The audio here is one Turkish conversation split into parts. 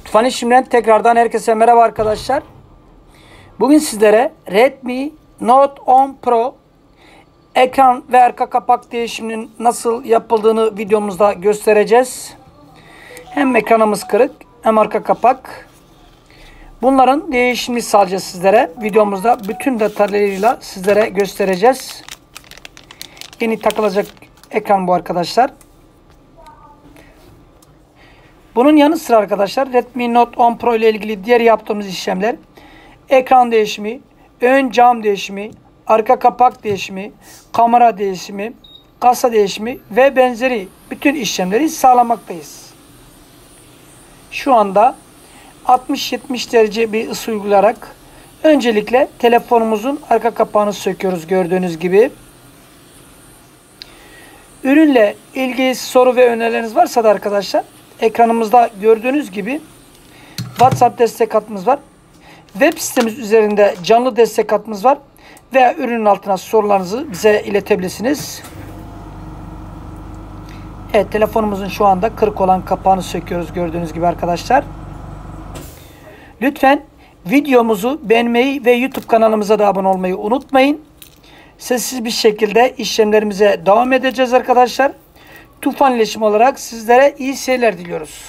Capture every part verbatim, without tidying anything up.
Tufan İşim'den tekrardan herkese merhaba arkadaşlar. Bugün sizlere Redmi Note on Pro ekran ve arka kapak değişiminin nasıl yapıldığını videomuzda göstereceğiz. Hem ekranımız kırık hem arka kapak. Bunların değişimini sağlayacağız sizlere. Videomuzda bütün detaylarıyla sizlere göstereceğiz. Yeni takılacak ekran bu arkadaşlar. Bunun yanı sıra arkadaşlar Redmi Note on Pro ile ilgili diğer yaptığımız işlemler ekran değişimi, ön cam değişimi, arka kapak değişimi, kamera değişimi, kasa değişimi ve benzeri bütün işlemleri sağlamaktayız. Şu anda altmış yetmiş derece bir ısı uygulayarak öncelikle telefonumuzun arka kapağını söküyoruz gördüğünüz gibi. Ürünle ilgili soru ve önerileriniz varsa da arkadaşlar ekranımızda gördüğünüz gibi WhatsApp destek hattımız var. Web sitemiz üzerinde canlı destek hattımız var. Veya ürünün altına sorularınızı bize iletebilirsiniz. Evet, telefonumuzun şu anda kırık olan kapağını söküyoruz gördüğünüz gibi arkadaşlar. Lütfen videomuzu beğenmeyi ve YouTube kanalımıza da abone olmayı unutmayın. Sessiz bir şekilde işlemlerimize devam edeceğiz arkadaşlar. Tufan İletişim olarak sizlere iyi seyirler diliyoruz.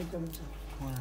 Dikkat et.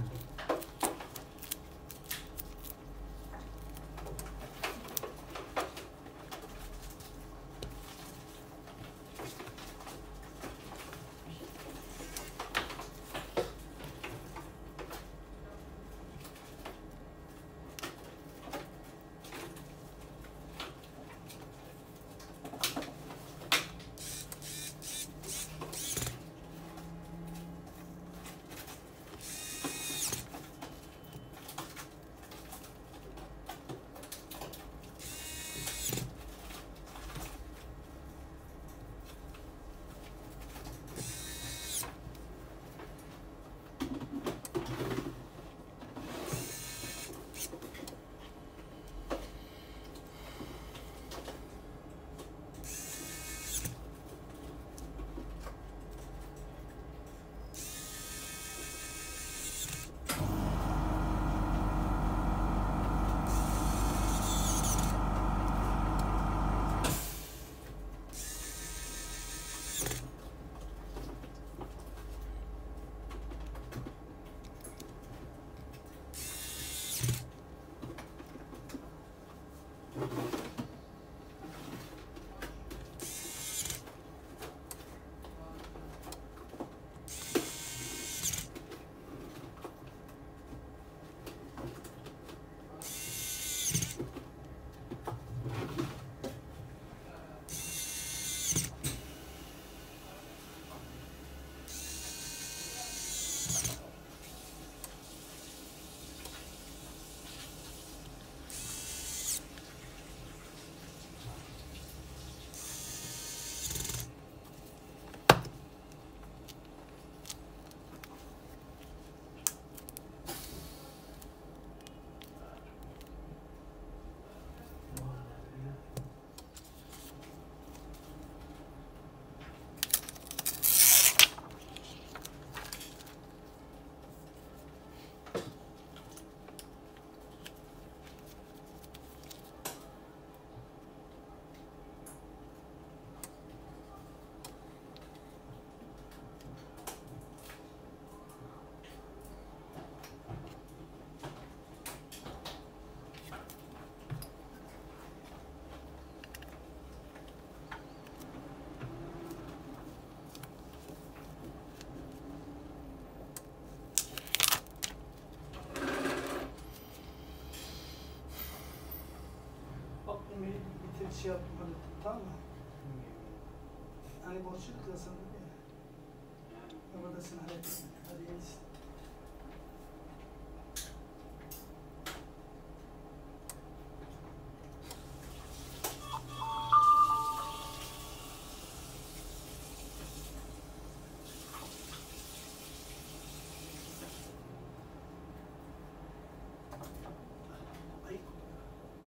Şey yaptım, hallettim, tamam mı? Hani boşluk da sanırım ya. Ama da sen hallettin. Hadi iyisin.